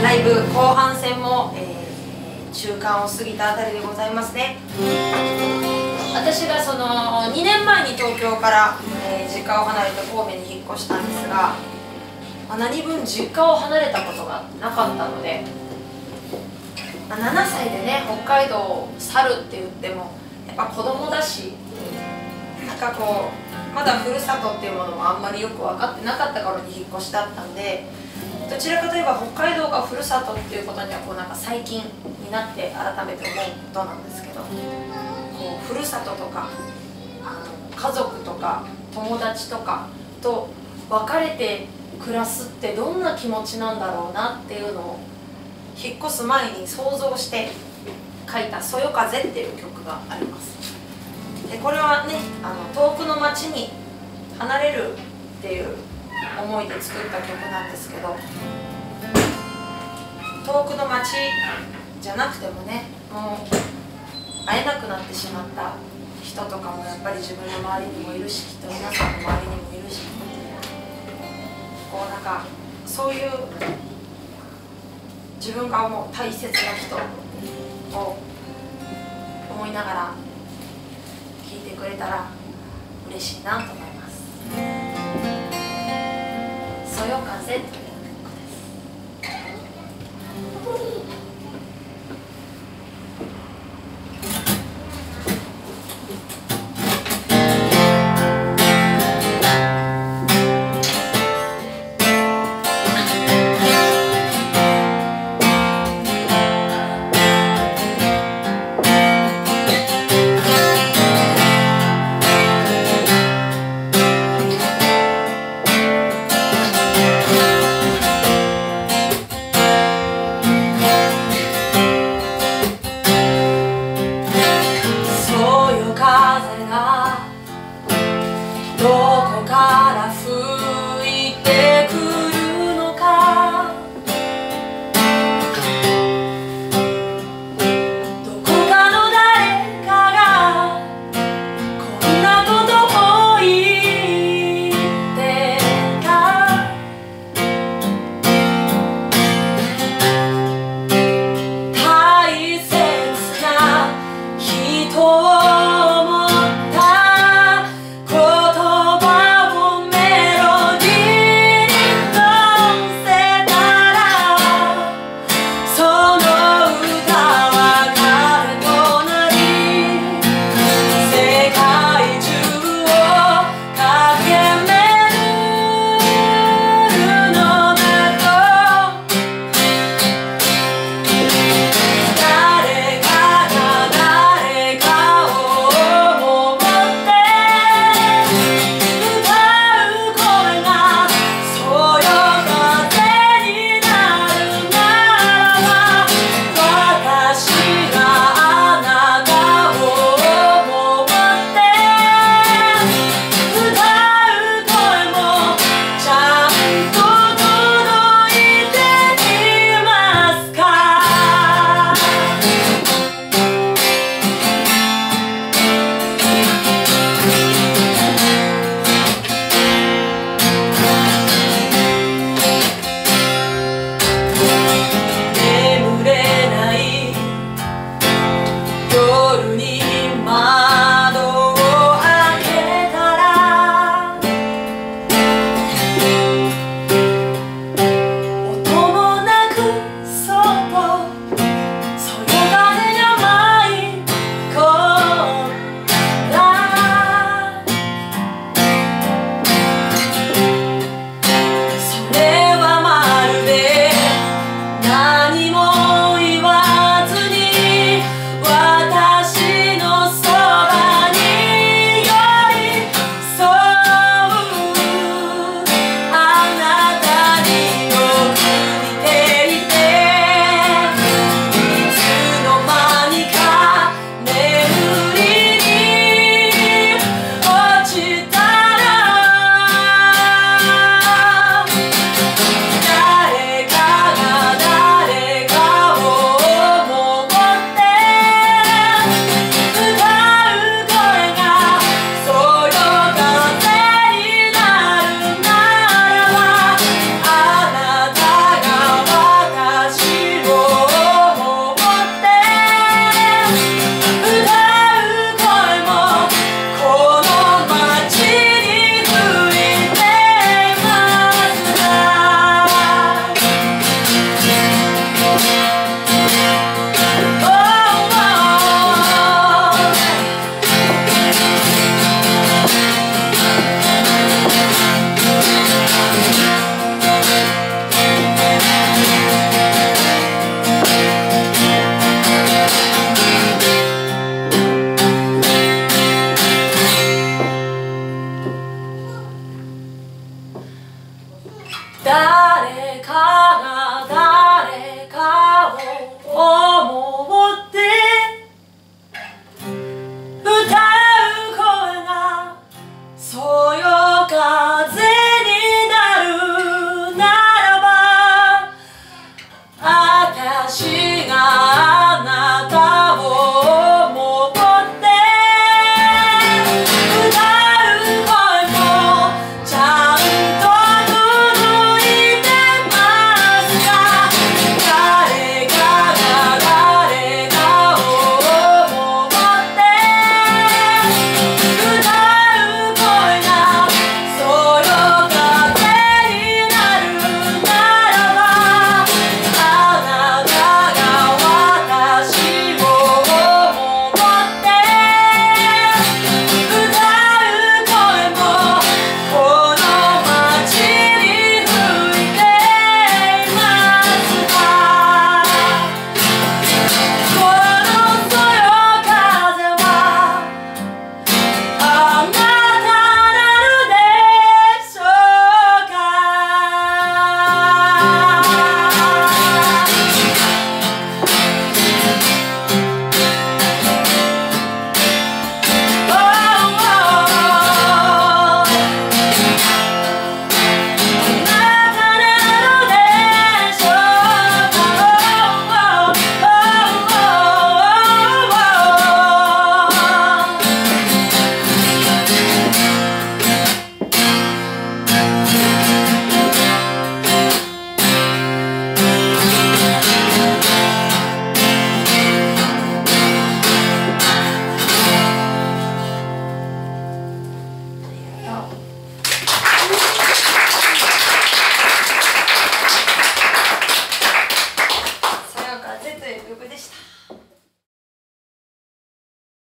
ライブ後半戦も、中間を過ぎたあたりでございますね。私がその2年前に東京から、実家を離れて神戸に引っ越したんですが、何分実家を離れたことがなかったので、7歳でね北海道を去るって言ってもやっぱ子供だし、なんかこうまだふるさとっていうものもあんまりよく分かってなかった頃に引っ越しだったんで、どちらかといえば北海道がふるさとっていうことにはこうなんか最近になって改めて思うことなんですけど、こうふるさととか家族とか友達とかと別れて暮らすってどんな気持ちなんだろうなっていうのを引っ越す前に想像して書いた「そよ風」っていう曲があります。でこれはね遠くの町に離れるっていう思いで作った曲なんですけど、遠くの町じゃなくてもね、もう会えなくなってしまった人とかもやっぱり自分の周りにもいるし、きっと皆さんの周りにもいるし、こうなんかそういう自分が思う大切な人を思いながら聴いてくれたら嬉しいなと思います。そよ風という曲です。 だ